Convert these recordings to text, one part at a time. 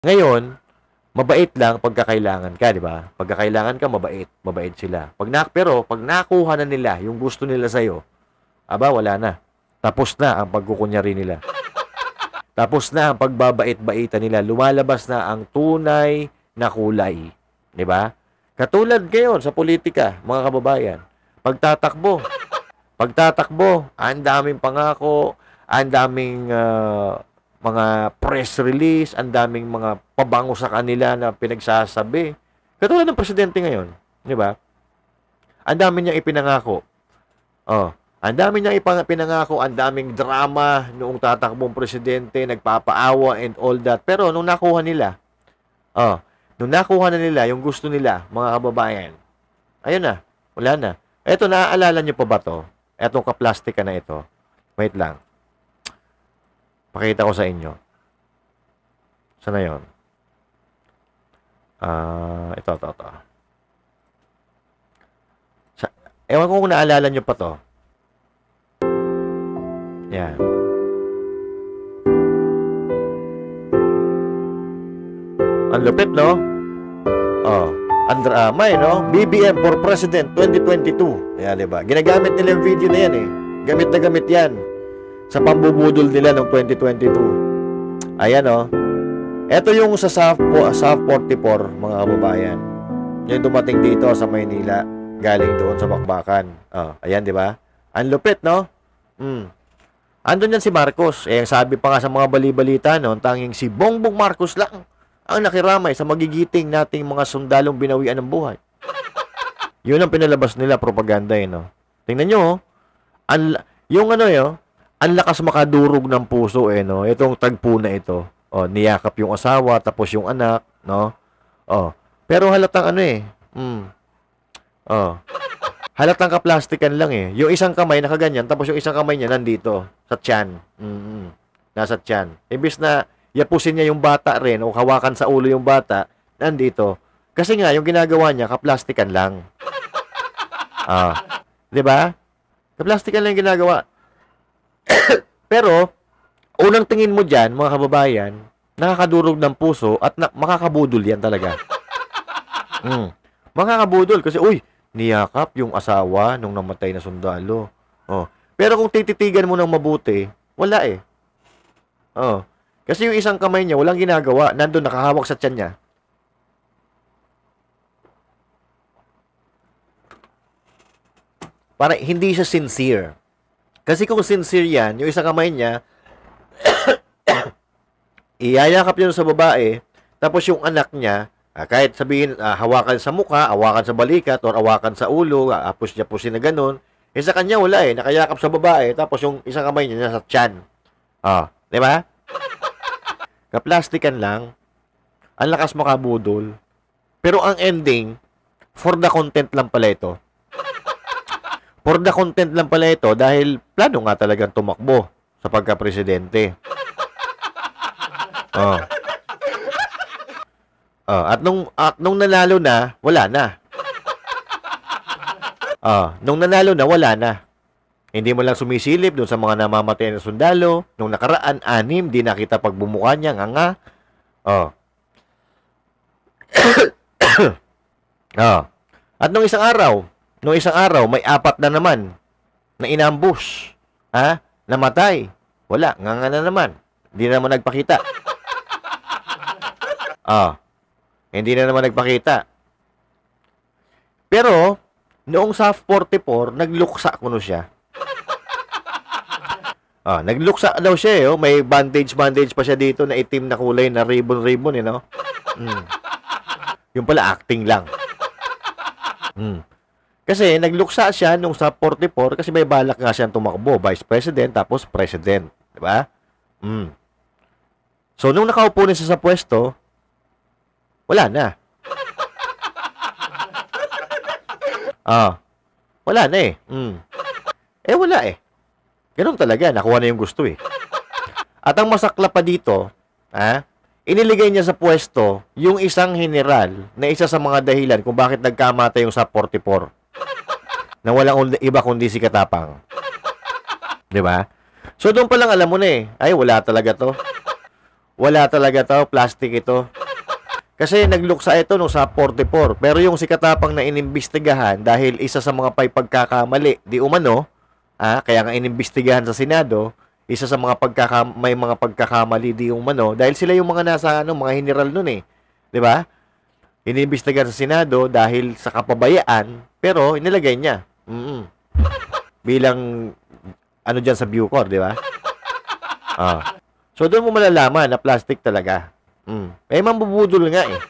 Ngayon, mabait lang pagkakailangan ka, di ba? Pagkakailangan ka, mabait. Mabait sila. Pero, pag nakuha na nila yung gusto nila sa'yo, aba, wala na. Tapos na ang pagkukunyari nila. Tapos na ang pagbabait-baitan nila. Lumalabas na ang tunay na kulay. Di ba? Katulad ngayon sa politika, mga kababayan. Pagtatakbo, ang daming pangako, ang daming mga press release, ang daming mga pabango sa kanila na pinagsasabi. Katulad ng presidente ngayon, di ba? Ang dami niyang ipinangako. Oh, ang dami niyang ipinangako, ang daming drama noong tatakbong presidente, nagpapaawa and all that. Pero nung nakuha nila, yung gusto nila, mga kababayan, ayun na, wala na. Eto, naaalala niyo pa ba to? Etong kaplastika na ito. Wait lang. Pakita ko sa inyo. Sana yun? Ito. Ewan ko kung naalala nyo pa to. Yan. Ang lupit, no? May, no? BBM for President 2022. Ayan, diba? Ginagamit nila yung video na yan, eh. Gamit na gamit yan sa pambubudol nila noong 2022. Ayan, oh. Ito yung sa SAF 44, mga kababayan. Yung dumating dito sa Maynila, galing doon sa Bakbakan. Ayan, di ba? Ang lupit, no? Andun yan si Marcos. Sabi pa nga sa mga bali-balita noon, tanging si Bongbong Marcos lang ang nakiramay sa magigiting nating mga sundalong binawian ng buhay. Yun ang pinalabas nila, propaganda, no? Tingnan nyo, oh. Ang lakas makadurog ng puso, no? Itong tagpo na ito. Niyakap yung asawa, tapos yung anak, no? Pero halatang halatang kaplastikan lang, eh. Yung isang kamay nakaganyan, tapos yung isang kamay niya nandito, sa tiyan. Nasa tiyan. Ibis na yapusin niya yung bata rin, o hawakan sa ulo yung bata, nandito. Kasi nga, yung ginagawa niya, kaplastikan lang. Di ba? Kaplastikan lang yung ginagawa. Pero, unang tingin mo dyan, mga kababayan, nakakadurog ng puso at makakabudol yan talaga. Makakabudol kasi, niyakap yung asawa nung namatay na sundalo. Pero kung tititigan mo ng mabuti, wala, eh. Kasi yung isang kamay niya, walang ginagawa. Nandun, nakahawak sa tiyan niya. Para hindi siya sincere. Kasi kung sincere yan, yung isang kamay niya, iyayakap yun sa babae, tapos yung anak niya, kahit sabihin, hawakan sa mukha, hawakan sa balikat, or hawakan sa ulo, apus-yapusin na ganun, sa kanya wala, nakayakap sa babae, tapos yung isang kamay niya nasa tiyan. Di ba? Kaplastikan lang, ang lakas makabudol, pero ang ending, for the content lang pala ito. For the content lang pala ito dahil plano nga talagang tumakbo sa pagka-presidente. At nung nanalo na, wala na. Nung nanalo na, wala na. Hindi mo lang sumisilip doon sa mga namamatay na sundalo. Nung nakaraan, 6, di nakita pagbumuka niya, nga. At nung isang araw, may 4 na naman na inambush. Namatay. Wala, nga na naman. Hindi na naman nagpakita. Hindi na naman nagpakita. Pero, noong sa 44, nagluksa kuno siya. Nagluksa daw siya, may bandage pa siya dito na itim na kulay na ribbon, no? Yung pala, acting lang. Kasi nagluksa siya nung sa 44 kasi may balak nga siyang tumakbo, vice president, tapos president. Diba? So, nung nakaupo na siya sa pwesto, wala na. Wala na, eh. Wala, eh. Ganun talaga, nakuha na yung gusto, eh. At ang masakla pa dito, iniligay niya sa pwesto yung isang general na isa sa mga dahilan kung bakit nagkamatay yung sa 44. Na walang iba kundi si Katapang. Di ba? So, doon pa lang alam mo na, eh. Ay, wala talaga to. Wala talaga to, plastic ito. Kasi nagluksa ito nung sa 44. Pero yung si Katapang na inimbestigahan dahil isa sa mga pagkakamali, di umano, kaya nga inimbestigahan sa Senado, isa sa mga may mga pagkakamali di umano, dahil sila yung mga nasa mga general nun eh. Di ba? Inimbestigahan sa Senado dahil sa kapabayaan, pero inilagay niya. Bilang dyan sa Bucor, di ba? So doon mo malalaman na plastic talaga. Mambubudol nga eh.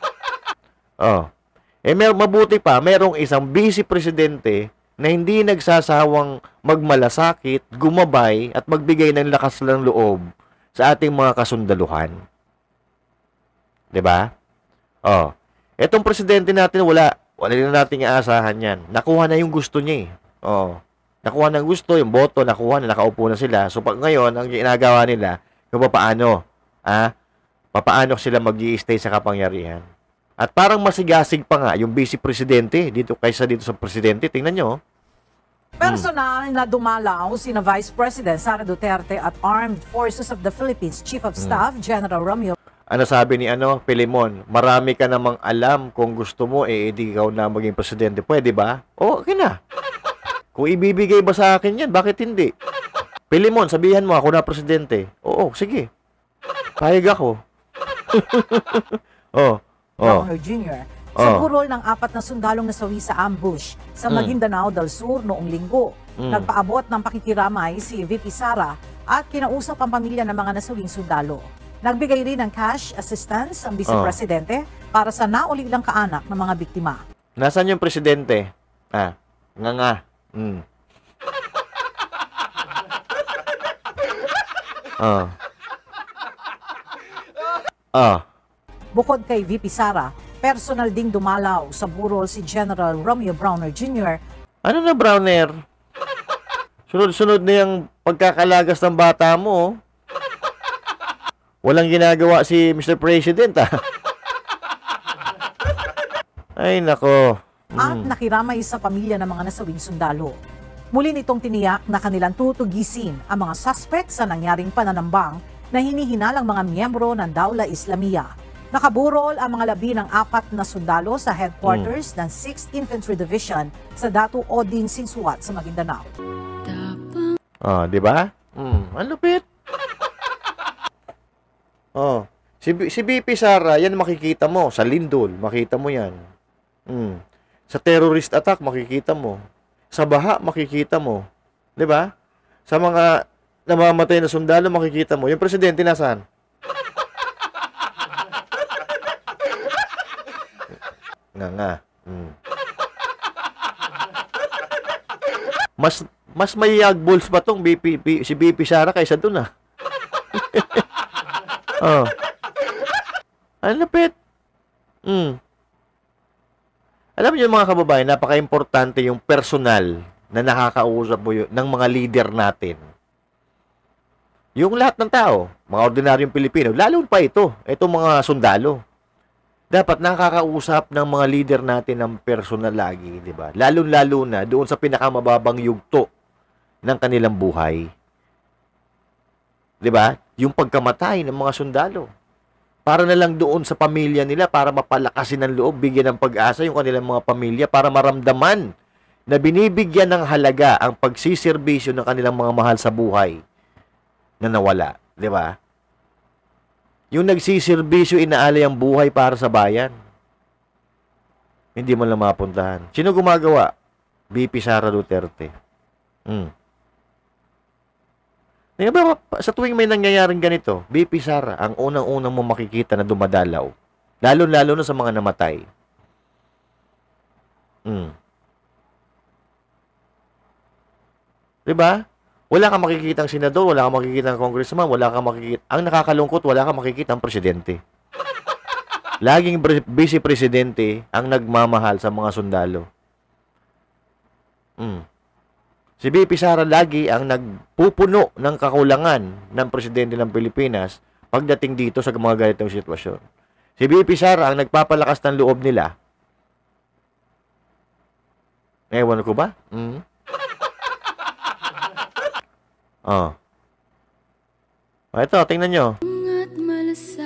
Mabuti pa, merong isang vice presidente na hindi nagsasawang magmalasakit, gumabay, at magbigay ng lakas ng loob sa ating mga kasundaluhan. 'Di ba? Etong presidente natin, wala na nating aasahan yan. Nakuha na yung gusto niya eh. Nakuha na yung gusto, yung boto, nakuha na, nakaupo na sila. So pag ngayon, ang ginagawa nila, kung paano, paano sila mag-i-stay sa kapangyarihan. At parang masigasig pa nga yung vice presidente dito kaysa dito sa presidente. Tingnan nyo. Personal na dumalaw sina Vice President Sara Duterte at Armed Forces of the Philippines Chief of Staff General Romeo. Ano sabi ni Pilimon? Marami ka namang alam, kung gusto mo, di ikaw na maging presidente. Pwede ba? Okay na. Kung ibibigay ba sa akin yan, bakit hindi? Pilimon, sabihan mo ako na presidente. Oo, sige. Payag ako. Browner Jr. Sa burol ng 4 na sundalong nasawi sa ambush sa Maguindanao del Sur noong linggo. Nagpaabot ng pakikiramay si VP Sara at kinausap ang pamilya ng mga nasawing sundalo. Nagbigay rin ng cash assistance ang Vice Presidente para sa naulilang kaanak ng mga biktima. Nasaan yung presidente? Nga. Bukod kay VP Sara, personal ding dumalaw sa burol si General Romeo Browner Jr. Ano na, Browner? Sunod-sunod na yung pagkakalagas ng bata mo. Walang ginagawa si Mr. President, Ay, nako. At nakiramay sa pamilya ng mga nasawing sundalo. Muli nitong tiniyak na kanilang tutugisin ang mga suspect sa nangyaring pananambang na hinihinalang mga miyembro ng Dawla Islamiyah. Nakaburol ang mga labi ng 4 na sundalo sa headquarters ng 6th Infantry Division sa Datu Odin Sinsuat sa Maguindanao. Di ba? Ang lupit. Si BP Sara, yan makikita mo sa Lindol, makita mo yan. Sa terrorist attack makikita mo. Sa baha makikita mo. 'Di ba? Sa mga namamatay na sundalo makikita mo. Yung presidente nasaan? Nga. Mas may yagbols pa tong si BP Sara kaysa doon Ang lapit. Alam niyo mga kababayan, napaka-importante yung personal na nakakausap mo ng mga leader natin. Yung lahat ng tao, mga ordinaryong Pilipino, lalo pa itong mga sundalo. Dapat nakakausap ng mga leader natin ng personal lagi, di ba? Lalo-lalo na doon sa pinakamababang yugto ng kanilang buhay. Di ba? Yung pagkamatay ng mga sundalo. Para na lang doon sa pamilya nila, para mapalakasin ng loob, bigyan ng pag-asa yung kanilang mga pamilya, para maramdaman na binibigyan ng halaga ang pagsiservisyo ng kanilang mga mahal sa buhay na nawala. Di ba? Yung nagsiservisyo, inaalay ang buhay para sa bayan. Hindi mo lang mapuntahan. Sino gumagawa? BP Sara Duterte. Diba, sa tuwing may nangyayaring ganito, BP Sara, ang unang-unang mo makikita na dumadalaw. Lalo-lalo na sa mga namatay. Diba? Wala kang makikita ang senador, wala kang makikita ang congressman, wala kang makikita. Ang nakakalungkot, wala kang makikita ang presidente. Laging vice-presidente ang nagmamahal sa mga sundalo. Si BP Sara lagi ang nagpupuno ng kakulangan ng presidente ng Pilipinas pagdating dito sa mga ganitong sitwasyon. Si BP Sara ang nagpapalakas ng loob nila. Ewan ko ba? Ito, tingnan nyo.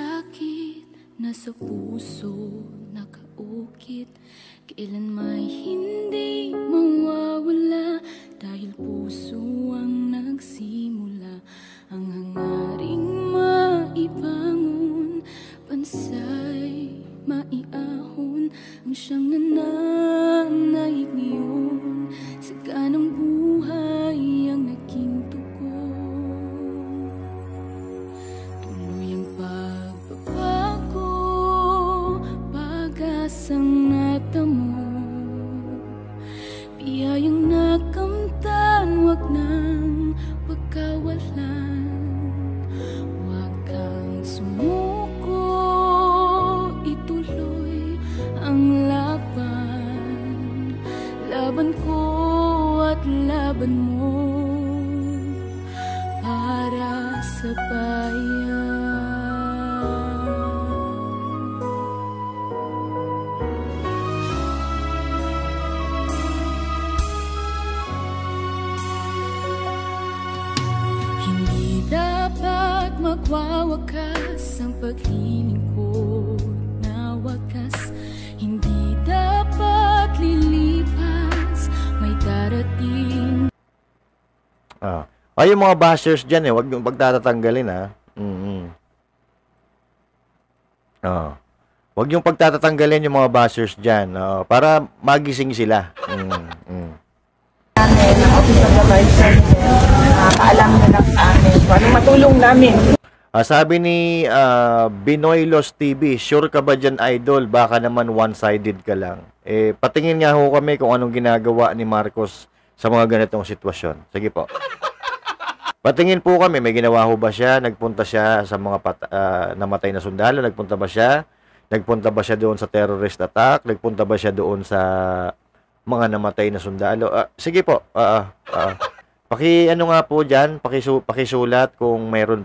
sa puso nakaukit, kailan may hindi mawawala, dahil puso ang nagsimula, ang hangaring maibangon, pansay maiahon, ang siyang nananaig ngayon, sa ganang buhay ang naging tugon. Tuloy ang pagbabago, pag-asang natamo, biyayang nakamtan, wag nang pagkawalan. Wag kang sumuko, ituloy ang laban, laban ko at laban mo, para sa bayan. Hindi dapat magwawakas ang paghiling ko na wakas, hindi dapat lilipas, may darating. Yung mga bashers dyan wag yung pagtatatanggalin wag yung pagtatatanggalin yung mga bashers dyan para magising sila. Namin, ang Office of the Vice President, paalam na lang sa amin kung anong matulong namin. Sabi ni Binoy Los TV, sure ka ba dyan, idol? Baka naman one-sided ka lang. Patingin nga ho kami kung anong ginagawa ni Marcos sa mga ganitong sitwasyon. Sige po. Patingin po kami, may ginawa ho ba siya? Nagpunta siya sa mga namatay na sundalo? Nagpunta ba siya? Nagpunta ba siya doon sa terrorist attack? Nagpunta ba siya doon sa mga namatay na sundalo? Sige po. Ano nga po diyan, pakisulat kung meron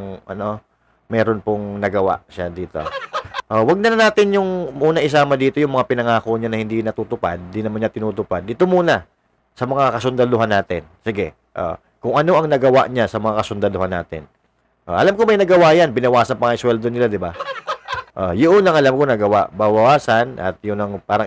pong nagawa siya dito. Wag na natin yung muna isama dito yung mga pinangako niya na hindi natutupad, hindi naman niya tinutupad. Dito muna sa mga kasundaluhan natin. Sige. Kung ano ang nagawa niya sa mga kasundaluhan natin. Alam ko may nagawa yan, binawasan pa nga yung sweldo nila, di ba? Yun ang alam ko nagawa, bawasan at yun ang parang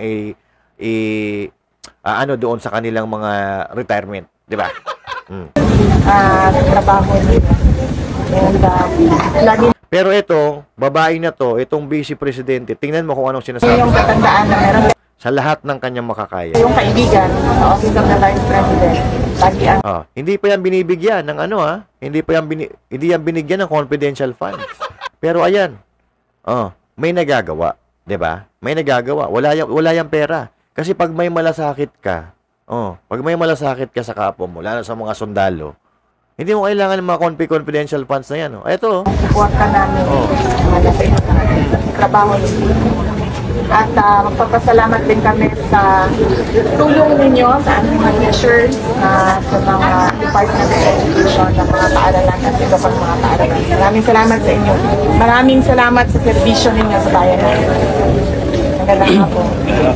doon sa kanilang mga retirement, di ba? Trabaho nila. And lagi Pero ito, babae na to, itong vice presidente, tingnan mo kung anong sinasabi yung katandaan na meron sa lahat ng kanyang makakaya. yung kaibigan sa Office of the Vice President. Lagi ang Hindi pa yan binibigyan ng hindi yan binigyan ng confidential funds. Pero ayan, may nagagawa, 'di ba? May nagagawa. Wala yang pera. Kasi pag may malasakit ka, pag may malasakit ka sa kapwa mo, lalo sa mga sundalo, hindi mo kailangan ng mga confidential funds na yan. Ito. support ka namin. Trabaho nila. At magpapasalamat din kami sa tulong ninyo sa aming mga teachers, sa mga Department of Education, ng mga paaralan at iba pang mga paaralan. Maraming salamat sa inyo. Maraming salamat sa serbisyo ninyo sa bayan natin. Magandang hapon.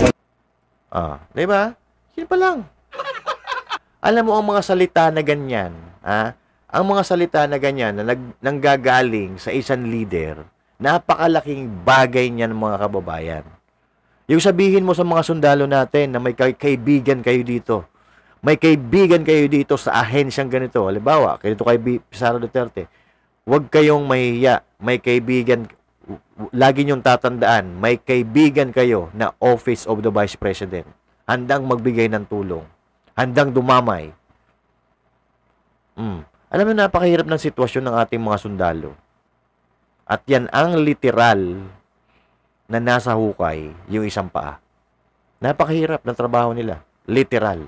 Diba? Yun pa lang. Alam mo ang mga salita na ganyan, ang mga salita na ganyan na nanggagaling sa isang leader, napakalaking bagay niyan mga kababayan. Yung sabihin mo sa mga sundalo natin na may kaibigan kayo dito. May kaibigan kayo dito sa ahensyang ganito. Halimbawa, ganito kay Sara Duterte. Huwag kayong mahihiya. May kaibigan, lagi niyong tatandaan, may kaibigan kayo na Office of the Vice President. Handang magbigay ng tulong. Handang dumamay. Alam mo, napakahirap ng sitwasyon ng ating mga sundalo. At yan ang literal na nasa hukay, yung isang paa. Napakahirap ng trabaho nila. Literal.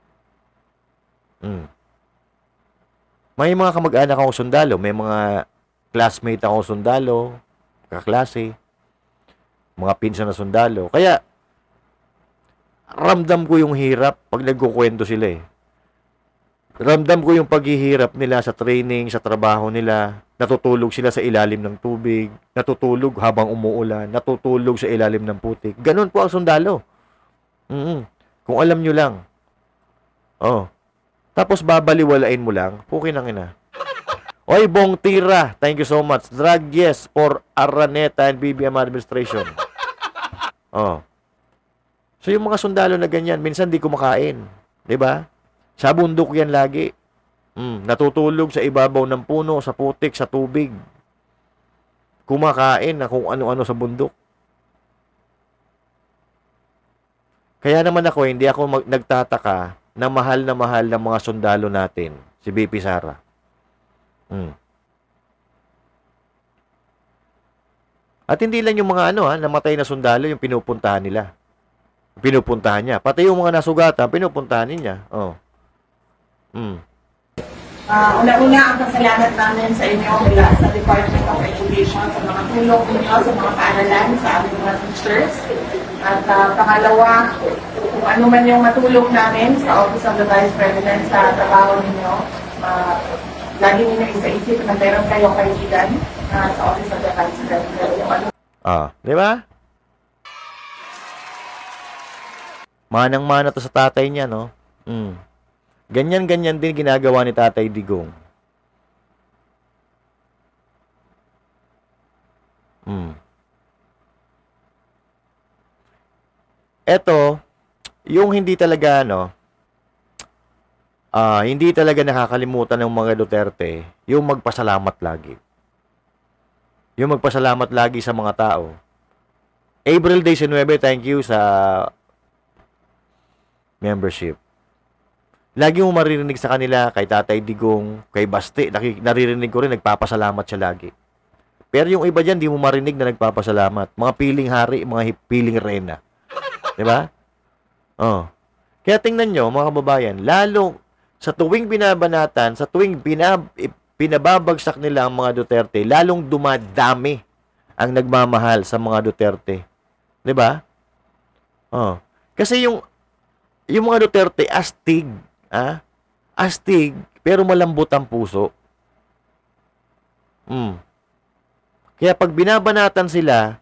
May mga kamag-anak akong sundalo, may mga classmate akong sundalo, kaklase, mga pinsan na sundalo. Kaya, ramdam ko yung hirap pag nagkukwento sila Ramdam ko yung paghihirap nila sa training, sa trabaho nila. Natutulog sila sa ilalim ng tubig, natutulog habang umuulan, natutulog sa ilalim ng putik. Ganun po ang sundalo. Kung alam nyo lang. Tapos babaliwalain mo lang, pukin ang ina. Oy, Bong Tira, thank you so much. Drug yes for Araneta and BBM administration. Oh. So yung mga sundalo na ganyan, minsan di kumakain. 'Di ba? Sa bundok yan lagi. Natutulog sa ibabaw ng puno, sa putik, sa tubig. Kumakain na kung ano-ano sa bundok. Kaya naman ako, hindi ako nagtataka na mahal ng mga sundalo natin, si BP Sara. At hindi lang yung mga namatay na sundalo yung pinupuntahan nila. Pinupuntahan niya. Pati yung mga nasugatan, pinupuntahan niya. Oh. Una-una ang pasalamat namin sa inyo mula sa Department of Education sa mga tulong ninyo sa mga paaralan sa aming mga teachers. At pangalawa, kung ano man yung matulong namin sa Office of the Vice President sa trabaho ninyo, lagi ninyo isa-isip na meron kayong kaibigan sa Office of the Vice President. Di ba? Manang-mana to sa tatay niya, no? Ganyan-ganyan din ginagawa ni Tatay Digong. Eto, yung hindi talaga, hindi talaga nakakalimutan ng mga Duterte, yung magpasalamat lagi. Yung magpasalamat lagi sa mga tao. April 19, thank you sa membership. Lagi mo maririnig sa kanila, kay Tatay Digong, kay Basti, naririnig ko rin, nagpapasalamat siya lagi. Pero yung iba dyan, di mo marinig na nagpapasalamat. Mga piling hari, mga piling reyna. Diba? Kaya tingnan nyo, mga kababayan, lalo sa tuwing binabanatan, sa tuwing pinababagsak nila ang mga Duterte, lalong dumadami ang nagmamahal sa mga Duterte. Diba? Kasi yung mga Duterte, astig. Astig, pero malambot ang puso. Kaya pag binabanatan sila,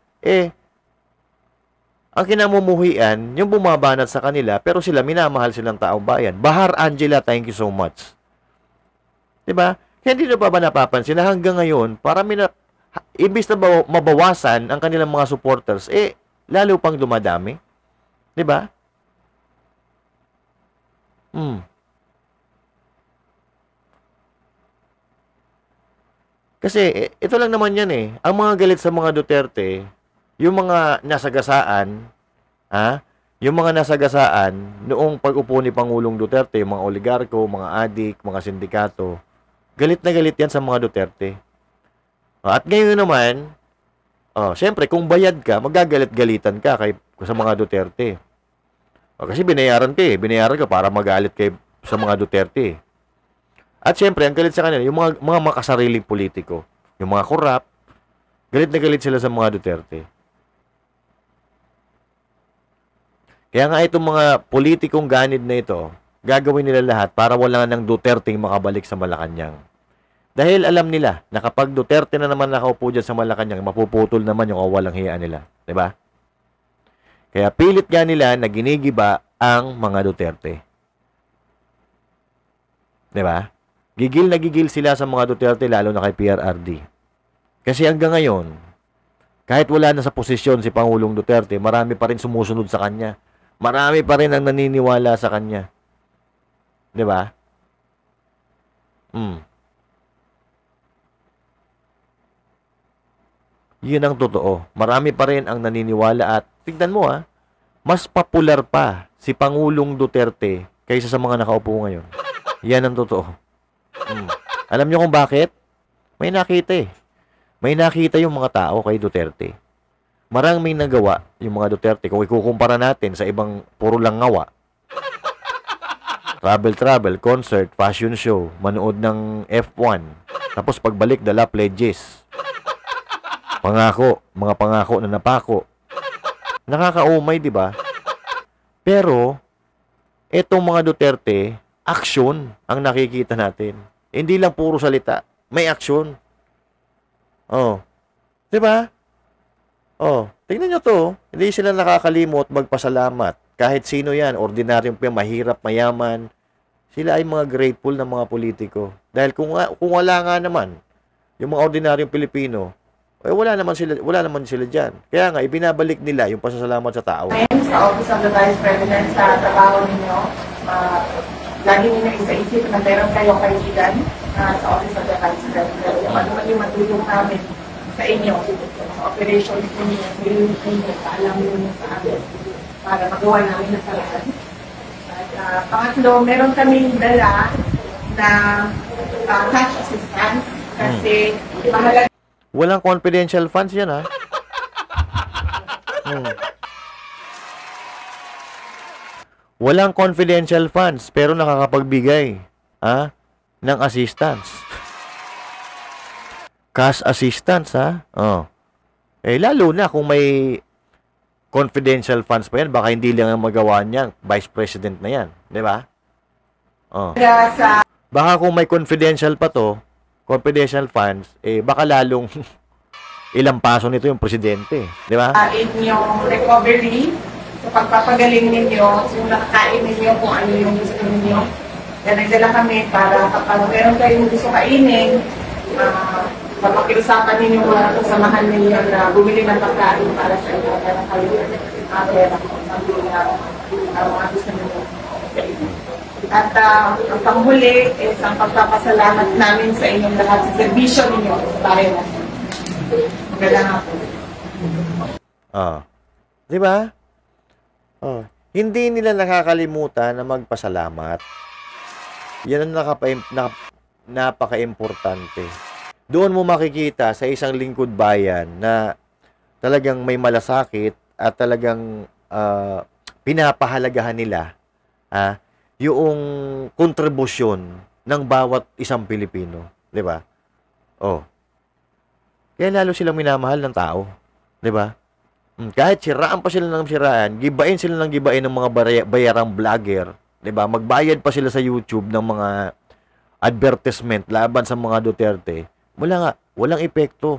ang kinamumuhian, yung bumabanat sa kanila, pero sila, minamahal silang taong bayan. Bahar Angela, thank you so much. Diba? Kaya hindi na ba napapansin na hanggang ngayon, imbis na mabawasan ang kanilang mga supporters, lalo pang dumadami. Diba? Kasi, ito lang naman yan Ang mga galit sa mga Duterte, yung mga nasagasaan, yung mga nasagasaan, noong pag-upo ni Pangulong Duterte, yung mga oligarko, mga adik, mga sindikato, galit na galit yan sa mga Duterte. At ngayon naman, syempre, kung bayad ka, magagalit-galitan ka sa mga Duterte. Kasi binayaran ka para magalit sa mga Duterte. At syempre, ang galit sa kanila, yung mga makasariling politiko, yung mga korap, galit na galit sila sa mga Duterte. Kaya nga itong mga politikong ganid na ito, gagawin nila lahat para wala nang Duterteng makabalik sa Malacanang. Dahil alam nila na kapag Duterte na naman nakaupo dyan sa Malacanang, mapuputol naman yung kawalang hiya nila. Diba? Kaya pilit nga nila na ginigiba ang mga Duterte. Diba? Gigil na gigil sila sa mga Duterte, lalo na kay PRRD. Kasi hanggang ngayon, kahit wala na sa posisyon si Pangulong Duterte, marami pa rin sumusunod sa kanya. Marami pa rin ang naniniwala sa kanya. Diba? Yun ang totoo. Marami pa rin ang naniniwala at tignan mo mas popular pa si Pangulong Duterte kaysa sa mga nakaupo ngayon. Yan ang totoo. Alam nyo kung bakit? May nakita May nakita yung mga tao kay Duterte. Maraming nagawa yung mga Duterte. Kung ikukumpara natin sa ibang puro lang ngawa. Travel, concert, fashion show, manood ng F1. Tapos pagbalik, dala pledges. Mga pangako na napako. Nakakaumay, di ba? Pero, etong mga Duterte, aksyon ang nakikita natin. Hindi lang puro salita. May aksyon. Di ba? Tingnan nyo to. Hindi sila nakakalimot magpasalamat. Kahit sino yan, ordinaryong mahirap, mayaman, sila ay mga grateful na mga politiko. Dahil kung wala nga naman, yung mga ordinaryong Pilipino, wala naman sila diyan. Kaya nga ibinabalik nila yung pasasalamat sa tao. Sa Office of the Vice President, sa trabaho ninyo, lagi ninyo isa-isip na meron kayong kaibigan sa Office of the Vice President. Ano man yung matulong namin sa inyo, sa operations ninyo, sa unit ninyo, paalam ninyo sa amin para magawa namin na paraan. At pangatlo, meron kaming dala na cash assistance kasi mahalaga. Walang confidential funds yan, ha? Walang confidential funds, pero nakakapagbigay, ha? Ng assistance. Cash assistance, ha? Oh. Lalo na kung may confidential funds pa yan, baka hindi lang ang magawa niyan. Vice President na yan. Di ba? Oh. Baka kung may confidential pa to, confidential funds, baka lalong ilang paso nito yung presidente. Di ba? Inyong recovery, sa pagpapagaling ninyo, yung nakakain ninyo, kung ano yung gusto ninyo. Yan, nagdala kami para kapag meron kayong gusto kainin, papakiusapan ninyo mga kasamahan ninyo na bumili ng pagkain para sa inyo. Meron kayo pera kung mga gusto ninyo. At ang panghuli is ang pagpapasalamat namin sa inyong lahat sa servisyo ninyo sa bahay natin. Magandang hapon. Di ba? Hindi nila nakakalimutan na magpasalamat. Yan ang napaka-importante. Doon mo makikita sa isang lingkod bayan na talagang may malasakit at talagang pinapahalagahan nila yung kontribusyon ng bawat isang Pilipino. Di ba? Kaya lalo silang minamahal ng tao. Di ba? Kahit siraan pa sila ng siraan, gibain sila ng gibain ng mga bayarang vlogger. Di ba? Magbayad pa sila sa YouTube ng mga advertisement laban sa mga Duterte. Walang epekto.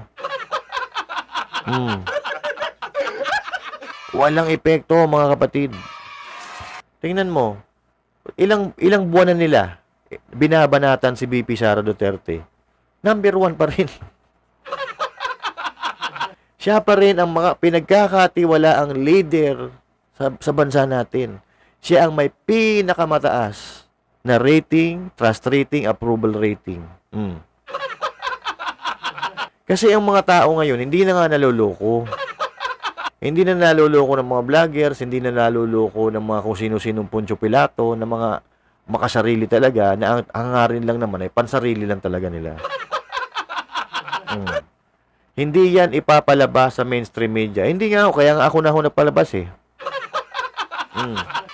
Walang epekto, mga kapatid. Tingnan mo, ilang buwan na nila binabanatan si BP Sara Duterte. Number 1 pa rin. Siya pa rin ang mga pinagkakatiwalaang leader sa bansa natin. Siya ang may pinakamataas na rating, trust rating, approval rating. Kasi ang mga tao ngayon, hindi na nga naluloko. Hindi na naluloko ng mga vloggers, hindi na naluloko ng mga kung sino-sinong Poncio Pilato, ng mga makasarili talaga, na ang hangarin lang naman ay pansarili lang talaga nila. Hindi yan ipapalabas sa mainstream media. Hindi nga ako, kaya nga ako na nagpalabas eh.